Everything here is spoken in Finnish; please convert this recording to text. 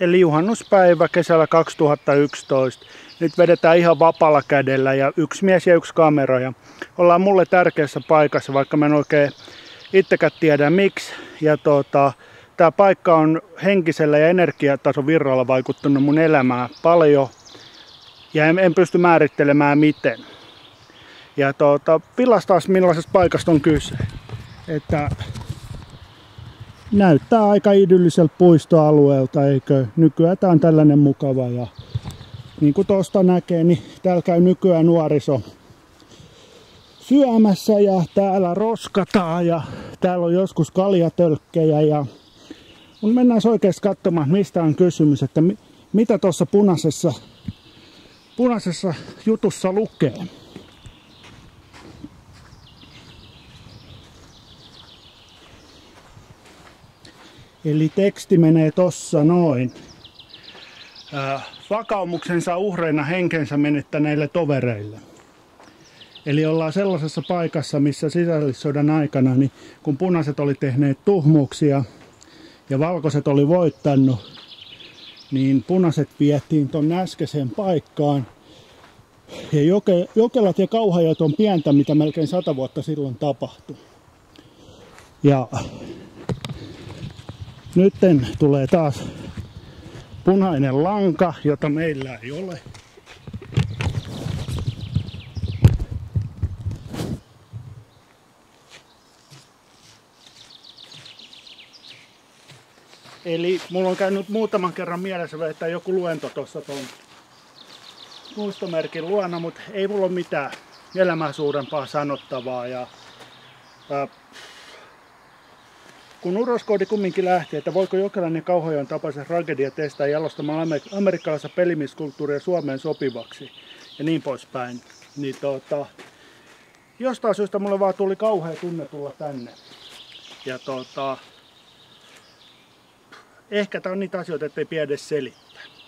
Eli juhannuspäivä kesällä 2011. Nyt vedetään ihan vapaalla kädellä ja yksi mies ja yksi kamera. Ja ollaan mulle tärkeässä paikassa, vaikka mä en oikein itsekään tiedä miksi. Ja tää paikka on henkisellä ja energiatason virralla vaikuttanut mun elämään paljon. Ja en pysty määrittelemään miten. Ja pilastaas millaisesta paikasta on kyse. Että näyttää aika idylliseltä puistoalueelta, eikö? Nykyään tää on tällainen mukava ja niin kuin tuosta näkee, niin täällä käy nykyään nuoriso syömässä ja täällä roskataan ja täällä on joskus kaljatölkkejä ja mennään oikeasti katsomaan, mistä on kysymys, että mitä tuossa punaisessa jutussa lukee. Eli teksti menee tossa noin. Vakaumuksensa uhreina henkensä menettäneille tovereille. Eli ollaan sellaisessa paikassa, missä sisällissodan aikana, niin kun punaiset oli tehneet tuhmuuksia ja valkoiset oli voittanut, niin punaiset vietiin ton äskeiseen paikkaan. Ja Jokelat ja Kauhajat on pientä, mitä melkein 100 vuotta silloin tapahtui. Ja nytten tulee taas punainen lanka, jota meillä ei ole. Eli mulla on käynyt muutaman kerran mielessä vetää joku luento tuossa ton muistomerkin luona, mutta ei mulla ole mitään elämää suurempaa sanottavaa. Ja, kun uroskoodi kumminkin lähti, että voiko Jokelan ja Kauhajoen tapaisen tragedia testaa jalostamaan amerikkalaista pelimiskulttuuria Suomeen sopivaksi ja niin poispäin, niin jostain syystä mulle vaan tuli kauhea tunne tulla tänne. Ja ehkä tää on niitä asioita, ettei pidä edes selittää.